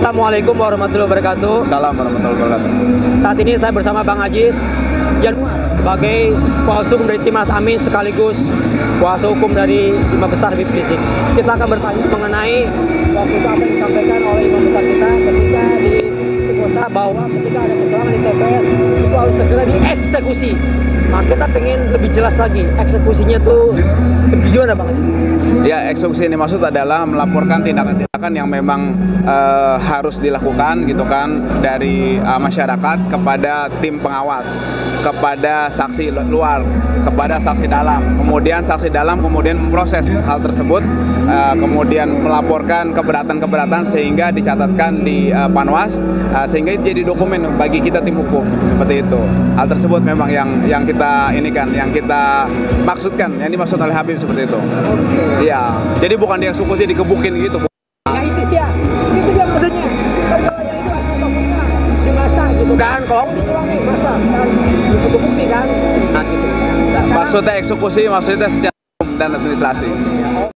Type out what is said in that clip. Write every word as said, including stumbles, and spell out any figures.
Assalamualaikum warahmatullahi wabarakatuh. Salam warahmatullahi wabarakatuh. Saat ini saya bersama Bang Ajis Januar sebagai kuasa hukum dari Timnas Amin sekaligus kuasa hukum dari Imam Besar Habib Rizik. Kita akan bertanya mengenai waktu itu apa yang disampaikan oleh Imam Besar kita ketika di Istiqosah bahwa ketika ada kecurangan di T P S itu harus segera dieksekusi. Nah, kita pengen lebih jelas lagi eksekusinya tuh gimana Bang Ajis? Ya, eksekusi ini maksud adalah melaporkan tindakan-tindakan yang memang uh, harus dilakukan gitu kan dari uh, masyarakat kepada tim pengawas, kepada saksi luar, kepada saksi dalam. Kemudian saksi dalam kemudian memproses hal tersebut, uh, kemudian melaporkan keberatan-keberatan sehingga dicatatkan di uh, Panwas, uh, sehingga itu jadi dokumen bagi kita tim hukum seperti itu. Hal tersebut memang yang yang kita ini kan, yang kita maksudkan, yang dimaksud oleh Habib seperti itu. Iya, jadi bukan dieksekusi dikebukin gitu. Ya itu dia, itu dia maksudnya. Kan kalau yang itu asal takutnya dimasak gitu kan, kalau diculang nih masak, kan cukup bukti kan. Nah gitu. Nah, sekarang, Maksudnya eksekusi, maksudnya secara hukum dan administrasi.